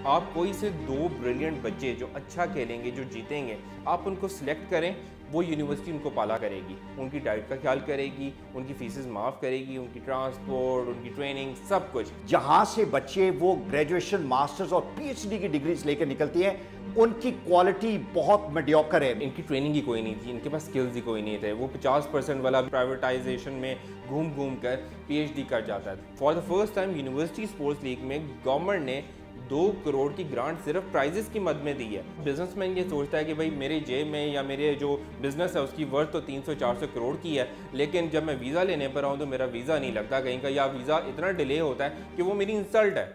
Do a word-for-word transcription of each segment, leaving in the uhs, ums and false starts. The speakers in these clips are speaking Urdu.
آپ کوئی سے دو بریلینٹ بچے جو اچھا کھیلیں گے, جو جیتیں گے, آپ ان کو سلیکٹ کریں, وہ یونیورسٹی ان کو پالا کرے گی, ان کی ڈائٹ کا خیال کرے گی, ان کی فیسز معاف کرے گی, ان کی ٹرانسپورٹ, ان کی ٹریننگ, سب کچھ. جہاں سے بچے وہ گریجویشن, ماسٹرز اور پی ایچ ڈی کی ڈگریز لے کے نکلتی ہیں, ان کی کوالٹی بہت میڈیوکر ہے. ان کی ٹریننگ ہی کوئی نہیں تھی, ان کے پاس سکلز ہی کوئی نہیں تھے. وہ پچاس پرسینٹ والا پرائیویٹائزیشن میں گھوم گھوم کر پی ایچ ڈی کر جاتا ہے. For the first time university sports league میں گورنمنٹ نے دو کروڑ کی گرانٹ صرف پرائزز کی مد میں دی ہے. بزنس مین یہ سوچتا ہے کہ بھائی میرے جیب میں یا میرے جو بزنس ہے اس کی ورتھ تو تین سو چار سو کروڑ کی ہے, لیکن جب میں ویزا لینے پر آؤں تو میرا ویزا نہیں لگتا کہیں کا, یا ویزا اتنا ڈیلے ہوتا ہے کہ وہ میری انسلٹ ہے.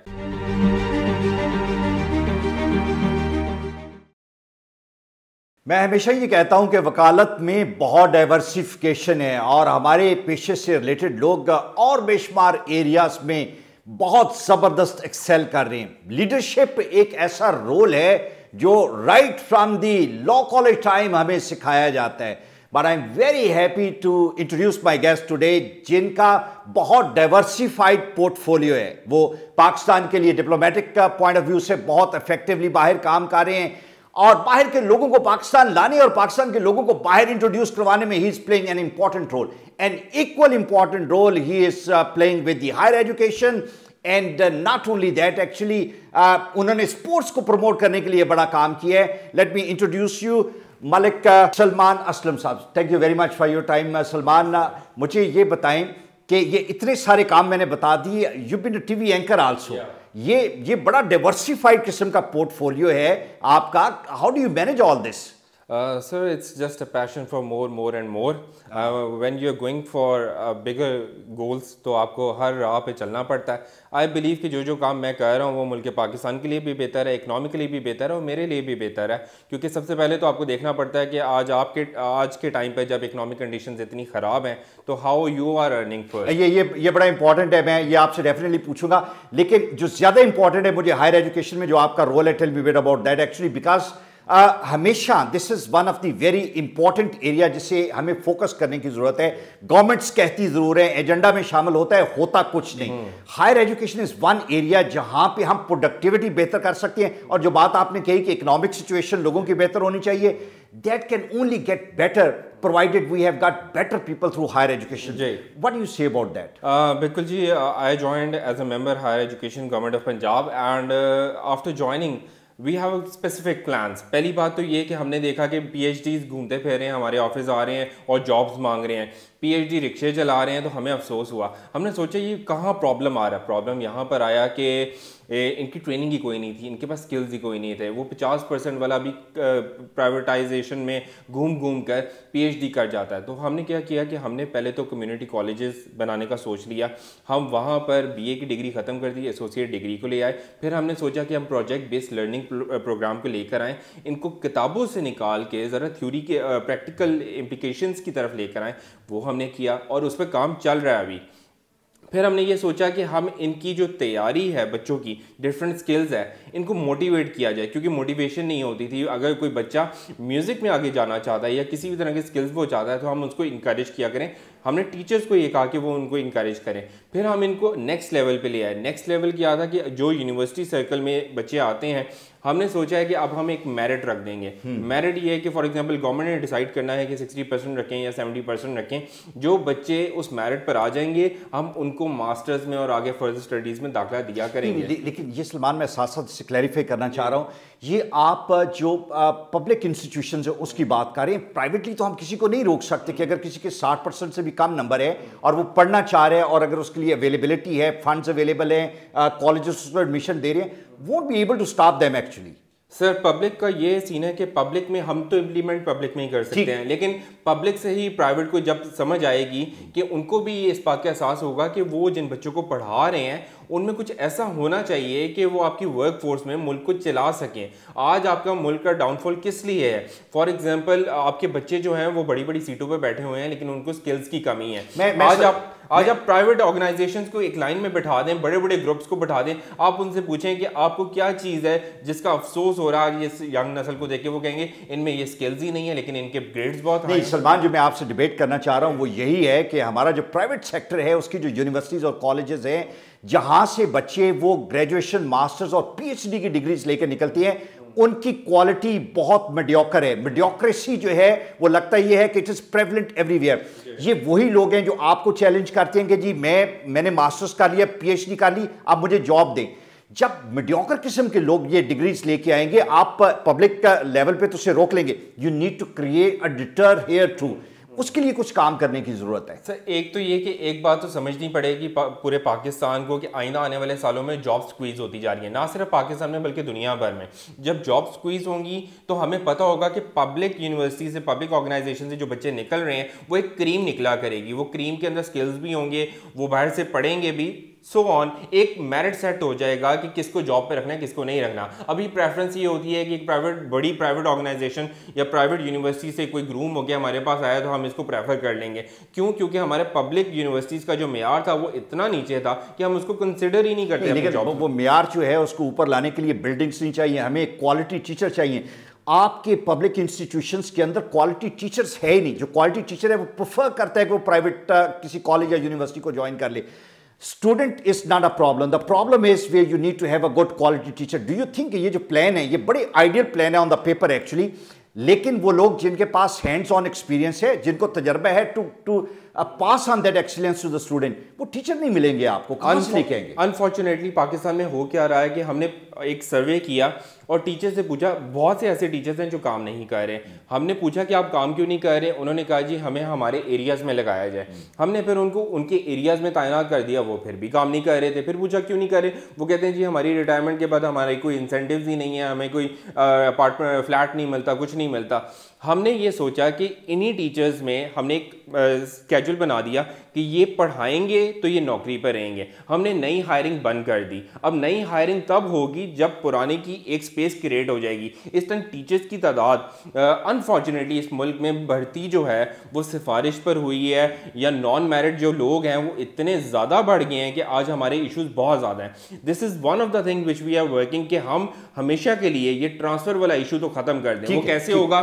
میں ہمیشہ یہ کہتا ہوں کہ وکالت میں بہت ڈائیورسیفیکیشن ہے اور ہمارے پیشے سے ریلیٹڈ لوگ اور بے شمار ایریاز میں بہت زبردست ایکسیل کر رہے ہیں. لیڈرشپ ایک ایسا رول ہے جو right from the law college time ہمیں سکھایا جاتا ہے. But I am very happy to introduce my guest today, جن کا بہت ڈائیورسیفائڈ پورٹ فولیو ہے. وہ پاکستان کے لیے ڈپلومیٹک پوائنٹ آف ویو سے بہت افیکٹولی باہر کام کر رہے ہیں, اور باہر کے لوگوں کو پاکستان لانے اور پاکستان کے لوگوں کو باہر انٹروڈیوس کروانے میں ہی is playing an important role. An equal important role he is uh, playing with the higher education, and uh, not only that, actually uh, انہوں نے sports کو promote کرنے کے لیے بڑا کام کیا ہے. Let me introduce you Malik uh, Salman Aslam صاحب. Thank you very much for your time. uh, Salman, uh, مجھے یہ بتائیں کہ یہ اتنے سارے کام میں نے بتا دی, you been a T V anchor also, یہ یہ بڑا ڈائیورسیفائڈ قسم کا پورٹ فولیو ہے آپ کا. How do you manage all this? Uh, sir, it's just a passion for more, more and more. Uh, when you're going for uh, bigger goals, تو آپ کو ہر راہ پہ چلنا پڑتا ہے. I believe کہ جو جو کام میں کر رہا ہوں وہ ملک پاکستان کے لیے بھی بہتر ہے, اکنامکلی بھی بہتر ہے, اور میرے لیے بھی بہتر ہے. کیونکہ سب سے پہلے تو آپ کو دیکھنا پڑتا ہے کہ آج آپ کے آج کے ٹائم پہ جب اکنامک کنڈیشنز اتنی خراب ہیں تو how you are earning first. یہ یہ یہ بڑا امپورٹنٹ ہے, میں یہ آپ سے ڈیفینیٹلی پوچھوں گا. لیکن جو زیادہ امپورٹنٹ ہے مجھے ہائر ایجوکیشن میں جو آپ کا رول ہے, tell me bit about that actually, because ہمیشہ this is one of the very important area جسے ہمیں فوکس کرنے کی ضرورت ہے. گورنمنٹس کہتی ضرور ہے, ایجنڈا میں شامل ہوتا ہے, ہوتا کچھ نہیں. Higher education is one area جہاں پہ ہم پروڈکٹیوٹی بہتر کر سکتے ہیں, اور جو بات آپ نے کہی کہ اکنامک سچویشن لوگوں کی بہتر ہونی چاہیے, that can only get better provided we have got better people through higher education. جی, what do you say about that? بالکل جی, I joined as a member higher education government of Punjab, and uh, after joining we have specific plans. پہلی بات تو یہ کہ ہم نے دیکھا کہ پی ایچ ڈیز گھومتے پھر رہے ہیں, ہمارے آفس آ رہے ہیں اور جابس مانگ رہے ہیں, پی ایچ ڈی رکشے چلا رہے ہیں, تو ہمیں افسوس ہوا. ہم نے سوچا یہ کہاں پرابلم آ رہا ہے. پرابلم یہاں پر آیا کہ ان کی ٹریننگ ہی کوئی نہیں تھی, ان کے پاس سکلز ہی کوئی نہیں تھے. وہ پچاس پرسینٹ والا بھی پرائیویٹائزیشن میں گھوم گھوم کر پی ایچ ڈی کر جاتا ہے. تو ہم نے کیا کیا کہ ہم نے پہلے تو کمیونٹی کالجز بنانے کا سوچ لیا. ہم وہاں پر بی اے کی ڈگری ختم کر دی, ایسوسیٹ ڈگری کو لے آئے. پھر ہم نے سوچا کہ ہم پروجیکٹ بیسڈ لرننگ پروگرام کو لے کر آئیں, ان کو کتابوں سے نکال کے ذرا تھیوری کے پریکٹیکل امپلیکیشنس کی طرف لے کر آئیں. وہ ہم نے کیا اور اس پہ کام چل رہا ہے ابھی. پھر ہم نے یہ سوچا کہ ہم ان کی جو تیاری ہے بچوں کی, ڈفرینٹ سکلز ہے, ان کو موٹیویٹ کیا جائے, کیونکہ موٹیویشن نہیں ہوتی تھی. اگر کوئی بچہ میوزک میں آگے جانا چاہتا ہے یا کسی بھی طرح کے سکلز وہ چاہتا ہے تو ہم اس کو انکریج کیا کریں. ہم نے ٹیچرز کو یہ کہا کہ وہ ان کو انکریج کریں. پھر ہم ان کو نیکسٹ لیول پہ لے آئے. نیکسٹ لیول کیا تھا کہ جو یونیورسٹی سرکل میں بچے آتے ہیں, ہم نے سوچا ہے کہ اب ہم ایک میرٹ رکھ دیں گے. میرٹ یہ ہے کہ فار ایگزامپل گورنمنٹ نے ڈیسائیڈ کرنا ہے کہ سکسٹی پرسینٹ رکھیں یا سیونٹی پرسینٹ رکھیں. جو بچے اس میرٹ پر آ جائیں گے ہم ان کو ماسٹرز میں اور آگے فردر اسٹڈیز میں داخلہ دیا کریں گے. لیکن یہ سلمان میں ساتھ ساتھ سے کلیریفائی کرنا چاہ رہا ہوں, یہ آپ جو پبلک انسٹیٹیوشنز ہیں اس کی بات کر رہے ہیں. پرائیویٹلی تو ہم کسی کو نہیں روک سکتے کہ اگر کسی کے ساٹھ پرسینٹ سے بھی کم نمبر ہے اور وہ پڑھنا چاہ رہے ہیں اور اگر اس کے لیے اویلیبلٹی ہے, فنڈز اویلیبل ہیں, کالجز اس کو ایڈمیشن دے رہے ہیں, won't be able to stop them actually. Sir public کا یہ سین ہے کہ پبلک میں ہم تو امپلیمنٹ پبلک میں ہی کر سکتے ہیں, لیکن پبلک سے ہی پرائیویٹ کو جب سمجھ آئے گی کہ ان کو بھی اس بات کا احساس ہوگا کہ وہ جن بچوں کو پڑھا رہے ہیں ان میں کچھ ایسا ہونا چاہیے کہ وہ آپ کی ورک فورس میں ملک کو چلا سکیں. آج آپ کا ملک کا ڈاؤن فال کس لیے ہے؟ فار ایگزامپل آپ کے بچے جو ہیں وہ بڑی بڑی سیٹوں پہ بیٹھے ہوئے ہیں لیکن ان کو سکلز کی کمی ہے. آج آپ آج آپ پرائیویٹ آرگنائزیشنز کو ایک لائن میں بٹھا دیں, بڑے بڑے گروپس کو بٹھا دیں, آپ ان سے پوچھیں کہ آپ کو کیا چیز ہے جس کا افسوس ہو رہا ہے اس ینگ نسل کو دیکھ کے, وہ کہیں گے ان میں یہ سکلز ہی نہیں ہے لیکن ان کے گریڈز بہت نہیں. سلمان, جو میں آپ سے ڈیبیٹ کرنا چاہ رہا ہوں وہ یہی ہے کہ ہمارا جو پرائیویٹ سیکٹر ہے اس کی جو یونیورسٹیز اور کالجز ہیں جہاں سے بچے وہ گریجویشن, ماسٹرز اور پی ایچ ڈی کی ڈگریز لے کے نکلتی ہیں, ان کی کوالٹی بہت میڈیوکر ہے. میڈیوکریسی جو ہے وہ لگتا یہ ہے کہ it is prevalent everywhere. یہ وہی لوگ ہیں جو آپ کو چیلنج کرتے ہیں کہ جی میں میں نے ماسٹرز کر لیا, پی ایچ ڈی کر لی, آپ مجھے جاب دیں. جب میڈیوکر قسم کے لوگ یہ ڈگریز لے کے آئیں گے آپ پبلک کا لیول پہ تو اسے روک لیں گے. You need to create a the tier here too. اس کے لیے کچھ کام کرنے کی ضرورت ہے. سر ایک تو یہ کہ ایک بات تو سمجھنی پڑے گی پورے پاکستان کو کہ آئندہ آنے والے سالوں میں جاب سکویز ہوتی جا رہی ہے, نہ صرف پاکستان میں بلکہ دنیا بھر میں. جب جاب سکویز ہوں گی تو ہمیں پتہ ہوگا کہ پبلک یونیورسٹی سے, پبلک آرگنائزیشن سے جو بچے نکل رہے ہیں وہ ایک کریم نکلا کرے گی. وہ کریم کے اندر سکلز بھی ہوں گے, وہ باہر سے پڑھیں گے بھی, سو آن. ایک میرٹ سیٹ ہو جائے گا کہ کس کو جاب پہ رکھنا ہے کس کو نہیں رکھنا. ابھی پریفرنس یہ ہوتی ہے کہ ایک پرائیویٹ بڑی پرائیویٹ آرگنائزیشن یا پرائیویٹ یونیورسٹی سے کوئی گروم ہو کے ہمارے پاس آیا تو ہم اس کو پریفر کر لیں گے. کیوں؟ کیونکہ ہمارے پبلک یونیورسٹیز کا جو معیار تھا وہ اتنا نیچے تھا کہ ہم اس کو کنسیڈر ہی نہیں کرتے. لیکن وہ معیار جو ہے اس کو اوپر لانے کے لیے بلڈنگس نہیں چاہیے, ہمیں کوالٹی ٹیچر چاہیے. آپ کے پبلک انسٹیٹیوشنز کے اندر کوالٹی ٹیچرز ہے ہی نہیں. جو کوالٹی ٹیچر ہے وہ پریفر کرتا ہے کہ وہ پرائیویٹ کسی کالج یا یونیورسٹی کو جوائن کر لے. Student is not a problem, the problem is where you need to have a good quality teacher. Do you think یہ جو پلان ہے یہ بڑے آئیڈیل پلان ہے آن دا پیپر ایکچولی, لیکن وہ لوگ جن کے پاس ہینڈز آن ایکسپیرینس ہے, جن کو تجربہ ہے to to pass on that excellence to the student, وہ ٹیچر نہیں ملیں گے آپ کو. کہاں سے لے کے آئیں گے؟ انفارچونیٹلی پاکستان میں ہو کیا رہا ہے کہ ہم نے ایک سروے کیا اور ٹیچر سے پوچھا, بہت سے ایسے ٹیچرز ہیں جو کام نہیں کر رہے. ہم نے پوچھا کہ آپ کام کیوں نہیں کر رہے؟ انہوں نے کہا جی ہمیں ہمارے ایریاز میں لگایا جائے. ہم نے پھر ان کو ان کے ایریاز میں تعینات کر دیا, وہ پھر بھی کام نہیں کر رہے تھے. پھر پوچھا کیوں نہیں کر رہے؟ وہ کہتے ہیں جی ہماری ریٹائرمنٹ کے بعد ہمارے کوئی انسینٹیوز ہی نہیں ہے, ہمیں کوئی اپارٹمنٹ فلیٹ نہیں ملتا, کچھ نہیں ملتا. ہم نے یہ سوچا کہ انہی ٹیچرز میں ہم نے ایک اسکیجول بنا دیا کہ یہ پڑھائیں گے تو یہ نوکری پر رہیں گے. ہم نے نئی ہائرنگ بند کر دی. اب نئی ہائرنگ تب ہوگی جب پرانے کی ایک سپیس کریٹ ہو جائے گی. اس طرح ٹیچرز کی تعداد انفارچونیٹلی اس ملک میں بڑھتی جو ہے وہ سفارش پر ہوئی ہے, یا نان میرٹ جو لوگ ہیں وہ اتنے زیادہ بڑھ گئے ہیں کہ آج ہمارے ایشوز بہت زیادہ ہیں. This is one of the thing which we are working کہ ہم ہمیشہ کے لیے یہ ٹرانسفر والا ایشو تو ختم کر دیں. وہ کیسے ہوگا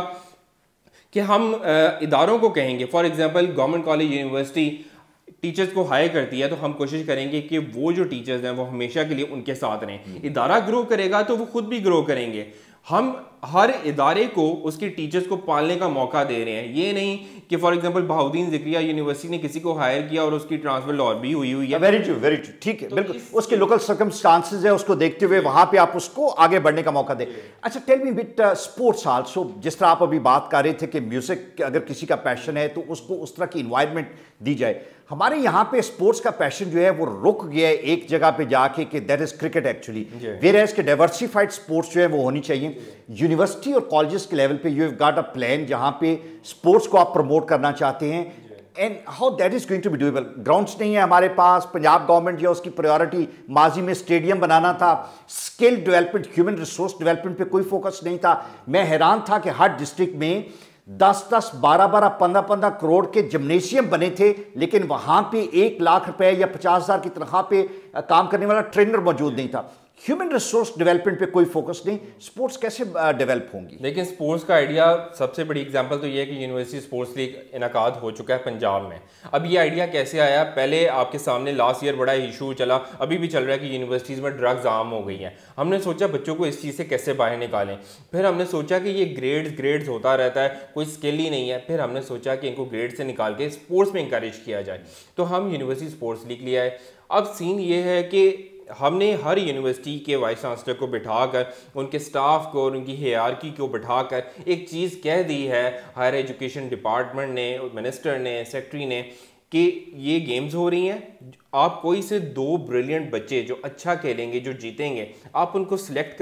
کہ ہم اداروں کو کہیں گے, for example government college university teachers کو ہائر کرتی ہے تو ہم کوشش کریں گے کہ وہ جو ٹیچرز ہیں وہ ہمیشہ کے لیے ان کے ساتھ رہیں. ادارہ گرو کرے گا تو وہ خود بھی گرو کریں گے. ہم ہر ادارے کو اس کے ٹیچرز کو پالنے کا موقع دے رہے ہیں. یہ نہیں کہ for example Bahauddin Zakariya university نے کسی کو ہائر کیا اور اس کی ٹرانسفر لاہور بھی ہوئی ہوئی ہے. ویری ٹرو, ویری ٹرو, ٹھیک ہے, بالکل اس کے لوکل سرکمسٹانسز ہے, اس کو دیکھتے ہوئے وہاں پہ آپ اس کو آگے بڑھنے کا موقع دیں. اچھا tell me but sports also, جس طرح آپ ابھی بات کر رہے تھے کہ میوزک اگر کسی کا پیشن ہے تو اس کو اس طرح کی انوائرمنٹ دی جائے. ہمارے یہاں پہ اسپورٹس کا پیشن جو ہے وہ رک گیا ہے ایک جگہ پہ جا کے کہ that is cricket actually, whereas کہ ڈائیورسیفائڈ اسپورٹس جو ہے وہ ہونی چاہیے. یونیورسٹی اور کالجز کے لیول پہ you have got a plan جہاں پہ اسپورٹس کو آپ پروموٹ کرنا چاہتے ہیں, and how that is going to be doable. Grounds نہیں ہے ہمارے پاس. پنجاب گورنمنٹ جو اس کی پریورٹی ماضی میں اسٹیڈیم بنانا تھا, skill development, human resource development پہ کوئی فوکس نہیں تھا. میں حیران تھا کہ ہر ڈسٹرکٹ میں دس دس بارہ بارہ پندرہ پندرہ کروڑ کے جمنیشیم بنے تھے, لیکن وہاں پہ ایک لاکھ روپے یا پچاس ہزار کی تنخواہ پہ کام کرنے والا ٹرینر موجود نہیں تھا. ہیومن ریسورس ڈیولپمنٹ پہ کوئی فوکس نہیں. اسپورٹس کیسے ڈیولپ ہوں گی؟ لیکن اسپورٹس کا آئیڈیا سب سے بڑی ایگزامپل تو یہ ہے کہ یونیورسٹی اسپورٹس لیگ انعقاد ہو چکا ہے پنجاب میں. اب یہ آئیڈیا کیسے آیا؟ پہلے آپ کے سامنے لاسٹ ایئر بڑا ایشو چلا, ابھی بھی چل رہا ہے کہ یونیورسٹیز میں ڈرگز عام ہو گئی ہیں. ہم نے سوچا بچوں کو اس چیز سے کیسے باہر نکالیں. پھر ہم نے سوچا کہ یہ گریڈز گریڈز ہوتا رہتا ہے, کوئی اسکل ہی نہیں ہے. پھر ہم نے سوچا کہ ان کو گریڈ سے نکال کے اسپورٹس میں انکریج کیا جائے, تو ہم یونیورسٹی اسپورٹس لیگ لیا ہے. اب سین یہ ہے کہ ہم نے ہر یونیورسٹی کے وائس چانسلر کو بٹھا کر, ان کے سٹاف کو اور ان کی ہیئرارکی کو بٹھا کر ایک چیز کہہ دی ہے ہائر ایجوکیشن ڈپارٹمنٹ نے, منسٹر نے, سیکٹری نے, کہ یہ گیمز ہو رہی ہیں, آپ کوئی سے دو بریلینٹ بچے جو اچھا کھیلیں گے, جو جیتیں گے, آپ ان کو سلیکٹ کریں,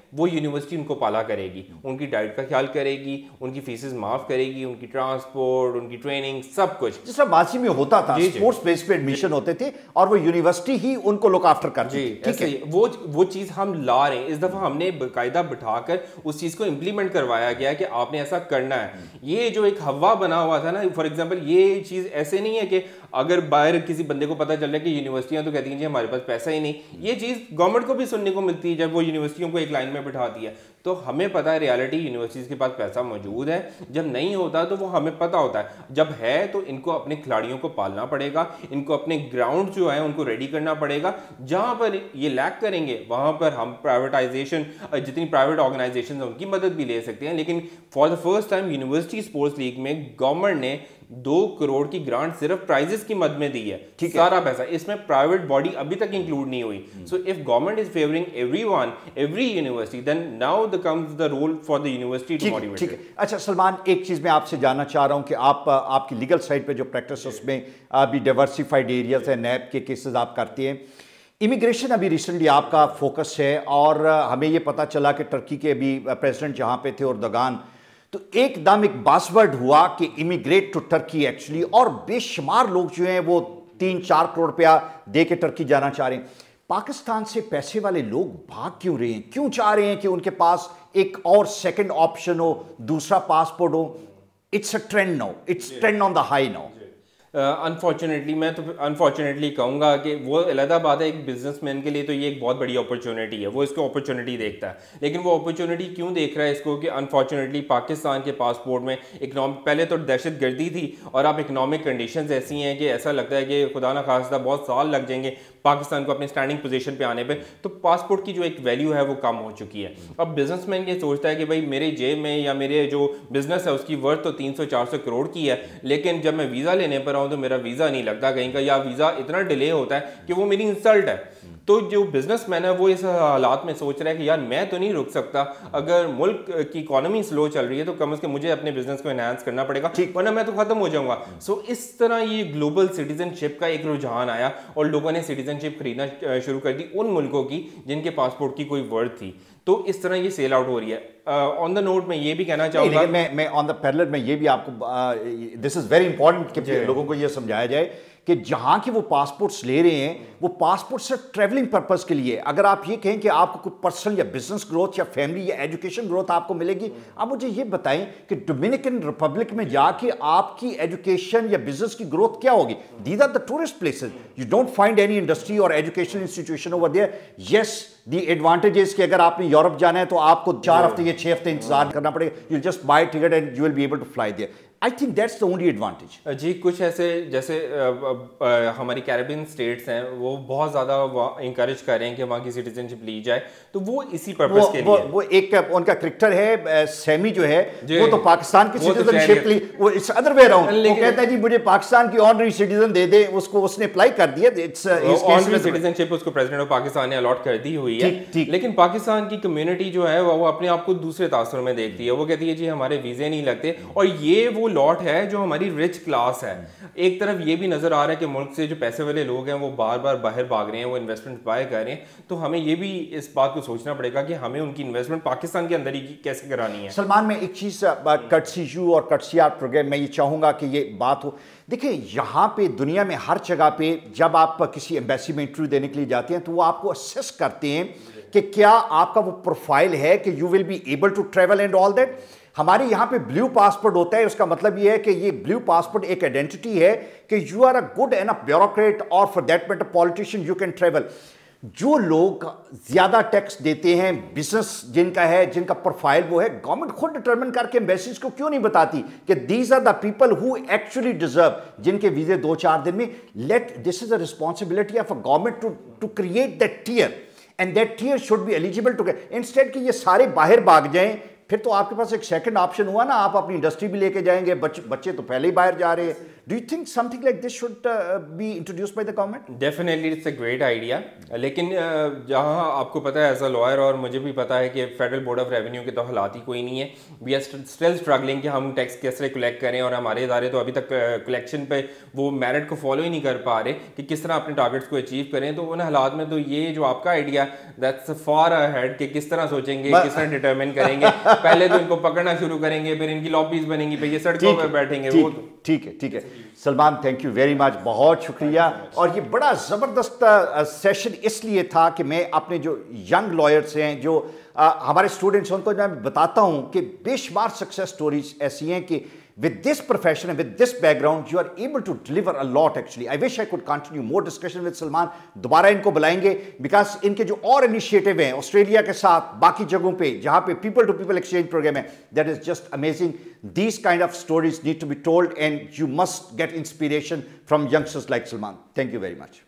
وہ یونیورسٹی ان کو پالا کرے گی, ان کی ڈائٹ کا خیال کرے گی, ان کی فیسز معاف کرے گی, ان کی ٹرانسپورٹ, ان کی ٹریننگ, سب کچھ جس طرح ماضی میں ہوتا تھا. اسپورٹس بیس پہ ایڈمیشن ہوتے تھے اور وہ یونیورسٹی ہی ان کو لک آفٹر کرتی تھی. ایسے ہی وہ وہ چیز ہم لا رہے ہیں. اس دفعہ ہم نے باقاعدہ بٹھا کر اس چیز کو امپلیمنٹ کروایا گیا کہ آپ نے ایسا کرنا ہے. یہ جو ایک ہوا بنا ہوا تھا نا, فار ایگزامپل یہ چیز ایسے نہیں ہے کہ اگر باہر کسی بندے کو پتہ چل رہا ہے کہ یونیورسٹیاں تو کہتی ہیں جی ہمارے پاس پیسہ ہی نہیں, یہ چیز گورنمنٹ کو بھی سننے کو ملتی ہے جب وہ یونیورسٹیوں کو ایک لائن میں بٹھاتی ہے. تو ہمیں پتہ ہے ریالٹی یونیورسٹیز کے پاس پیسہ موجود ہے, جب نہیں ہوتا تو وہ ہمیں پتہ ہوتا ہے, جب ہے تو ان کو اپنے کھلاڑیوں کو پالنا پڑے گا, ان کو اپنے گراؤنڈ جو ہیں ان کو ریڈی کرنا پڑے گا. جہاں پر یہ لیک کریں گے وہاں پر ہم پرائیویٹائزیشن, جتنی پرائیویٹ آرگنائزیشن ہیں ان کی مدد بھی لے سکتے ہیں. لیکن for the first time university sports league میں گورنمنٹ نے دو کروڑ کی گرانٹ صرف پرائزز کی مد میں دی ہے, سارا پیسہ. اس میں پرائیویٹ باڈی ابھی تک انکلوڈ نہیں ہوئی. So if government is favouring every one, every university, then now the comes the role for the university to motivate. ٹھیک ہے. اچھا سلمان, ایک چیز میں آپ سے جاننا چاہ رہا ہوں کہ آپ آپ کی لیگل سائڈ پہ جو پریکٹس ہے اس میں ابھی ڈائیورسفائڈ ایریاز ہیں, نیب کے کیسز آپ کرتے ہیں, امیگریشن ابھی ریسنٹلی آپ کا فوکس ہے, اور ہمیں یہ پتہ چلا کہ ٹرکی کے ابھی پریزیڈنٹ جہاں پہ تھے اردگان, تو ایک دم ایک باس ورڈ ہوا کہ امیگریٹ ٹو ٹرکی ایکچولی, اور بے شمار لوگ جو ہیں وہ تین چار کروڑ روپیہ دے کے ٹرکی جانا چاہ رہے ہیں. پاکستان سے پیسے والے لوگ بھاگ کیوں رہے ہیں, کیوں چاہ رہے ہیں کہ ان کے پاس ایک اور سیکنڈ آپشن ہو, دوسرا پاسپورٹ ہو؟ It's a trend no, it's trend on the high no. Unfortunately میں تو انفارچونیٹلی کہوں گا کہ وہ علیحدہ بات ہے, ایک بزنس مین کے لیے تو یہ ایک بہت بڑی اپرچونیٹی ہے, وہ اس کو اپرچونیٹی دیکھتا ہے. لیکن وہ اپرچونیٹی کیوں دیکھ رہا ہے اس کو کہ انفارچونیٹلی پاکستان کے پاسپورٹ میں اکنامک, پہلے تو دہشت گردی تھی اور اب اکنامک کنڈیشنز ایسی ہیں کہ ایسا لگتا ہے کہ خدا نہ خواستہ بہت سال لگ جائیں گے پاکستان کو اپنی اسٹینڈنگ پوزیشن پہ آنے پہ. تو پاسپورٹ کی جو ایک ویلیو ہے وہ کم ہو چکی ہے. اب بزنس مین یہ سوچتا ہے کہ بھائی میرے جیب میں یا میرے جو بزنس ہے اس کی ورتھ تو تین سو چار سو کروڑ کی ہے, لیکن جب میں ویزا لینے پر آؤں تو میرا ویزا نہیں لگتا کہیں کا, یا ویزا اتنا ڈیلے ہوتا ہے کہ وہ میری انسلٹ ہے. تو جو بزنس مین ہے وہ اس حالات میں سوچ رہا ہے کہ یار میں تو نہیں رک سکتا, اگر ملک کی اکانومی سلو چل رہی ہے تو کم از کم مجھے اپنے بزنس کو انہانس کرنا پڑے گا, ورنہ میں تو ختم ہو جاؤں گا. سو اس طرح یہ گلوبل سٹیزن شپ کا ایک رجحان آیا اور لوگوں نے سٹیزن شپ خریدنا شروع کر دی ان ملکوں کی جن کے پاسپورٹ کی کوئی ورتھ تھی. تو اس طرح یہ سیل آؤٹ ہو رہی ہے. آن دا نوٹ میں یہ بھی کہنا چاہوں گا, میں میں آن دا پیرلر میں یہ بھی آپ کو, دس از ویری امپورٹنٹ کہ لوگوں کو یہ سمجھایا جائے کہ جہاں کی وہ پاسپورٹس لے رہے ہیں وہ پاسپورٹ صرف ٹریولنگ پرپز کے لیے. اگر آپ یہ کہیں کہ آپ کو کوئی پرسنل یا بزنس گروتھ یا فیملی یا ایجوکیشن گروتھ آپ کو ملے گی, آپ مجھے یہ بتائیں کہ ڈومینیکن ریپبلک میں جا کے آپ کی ایجوکیشن یا بزنس کی گروتھ کیا ہوگی؟ These are the tourist places, you don't find any industry اور education institution over there. Yes the advantages کہ اگر آپ نے یورپ جانا ہے تو آپ کو چار ہفتے یا چھ ہفتے انتظار کرنا پڑے گا, you just buy ticket and you will be able to fly there. I think that's the only advantage. جی کچھ ایسے جیسے ہماری کیریبین اسٹیٹس ہیں وہ بہت زیادہ انکریج کر رہے ہیں کہ وہاں کی سٹیزن شپ لی جائے, تو وہ اسی پرپز کے لیے. وہ ایک ان کا کرکٹر ہے سیمی جو ہے وہ تو پاکستان کی سٹیزن شپ لی, وہ اٹس ادر وے اراؤنڈ, وہ کہتا ہے جی مجھے پاکستان کی آنری سٹیزن دے دے, اس کو اس نے اپلائی کر دیا, آنری سٹیزن شپ اس کو پریزیڈنٹ آف پاکستان نے الاٹ کر دی ہوئی ہے. لیکن پاکستان کی کمیونٹی جو ہے وہ اپنے آپ کو دوسرے تاثر میں دیکھتی ہے, وہ کہتی ہے جی ہمارے ویزے نہیں لگتے. اور یہ وہ لاٹ ہے جو ہماری رچ کلاس ہے. ایک طرف یہ بھی نظر آ رہا ہے کہ ملک سے جو پیسے والے لوگ ہیں وہ بار بار باہر بھاگ رہے ہیں, وہ انویسٹمنٹ بائی کر رہے ہیں. تو ہمیں یہ بھی اس بات کو سوچنا پڑے گا کہ ہمیں ان کی انویسٹمنٹ پاکستان کے اندر ہی کیسے کرانی ہے. سلمان, میں ایک چیز کٹسی یو اور کٹسی آرٹ پروگرام میں یہ چاہوں گا کہ یہ بات ہو. دیکھیں یہاں پہ دنیا میں ہر جگہ پہ جب آپ کسی ایمبیسی میں انٹرویو دینے کے لیے جاتے ہیں تو وہ آپ کو اسیس کرتے ہیں کہ کیا آپ کا وہ پروفائل ہے کہ you will be able to travel and all that. ہمارے یہاں پہ بلیو پاسپورٹ ہوتا ہے, اس کا مطلب یہ ہے کہ یہ بلیو پاسپورٹ ایک آئیڈینٹی ہے کہ you are a good enough bureaucrat or for that matter politician, you can travel. جو لوگ زیادہ ٹیکس دیتے ہیں, بزنس جن کا ہے, جن کا پروفائل وہ ہے, گورنمنٹ خود ڈٹرمن کر کے ایمبیسیز کو کیوں نہیں بتاتی کہ these are the people who actually deserve, جن کے ویزے دو چار دن میں. Let this is a responsibility of a government to to create that tier, and that tier should be eligible to get, instead کہ یہ سارے باہر بھاگ جائیں, फिर तो आपके पास एक सेकंड ऑप्शन हुआ ना, आप अपनी इंडस्ट्री भी लेके जाएंगे, बच्चे बच्चे तो पहले ही बाहर जा रहे हैं. Do you think something like this should be introduced by the government? Definitely it's a great idea, लेकिन जहाँ आपको पता है एज अ लॉयर और मुझे भी पता है कि फेडरल बोर्ड ऑफ रेवेन्यू के तो हालात ही कोई नहीं है. वी आर स्टिल स्ट्रगलिंग कि हम टैक्स कैसे कलेक्ट करें, और हमारे इदारे तो अभी तक कलेक्शन पे वो मेरिट को फॉलो ही नहीं कर पा रहे कि किस तरह अपने टारगेट्स को अचीव करें. तो उन हालात में तो ये जो आपका आइडिया दैट्स फार अहेड कि किस तरह सोचेंगे, किस तरह डिटरमिन करेंगे. पहले तो इनको पकड़ना शुरू करेंगे, फिर इनकी लॉबीज बनेंगी, फिर ये सड़कों पर बैठेंगे. वो ठीक है ठीक है Salman, thank you very much, बहुत शुक्रिया. और ये बड़ा ज़बरदस्त सेशन इसलिए था कि मैं अपने जो यंग लॉयर्स हैं, जो आ, हमारे स्टूडेंट्स हैं, उनको मैं बताता हूँ कि बेशुमार सक्सेस स्टोरीज ऐसी हैं कि with this profession and with this background you are able to deliver a lot actually. I wish I could continue more discussion with Salman. दोबारा इनको बुलाएंगे because इनके जो और इनिशिएटिव हैं ऑस्ट्रेलिया के साथ, बाकी जगहों पे जहाँ पे people to people exchange program है, that is just amazing. These kind of stories need to be told and you must get inspiration from youngsters like Salman. Thank you very much.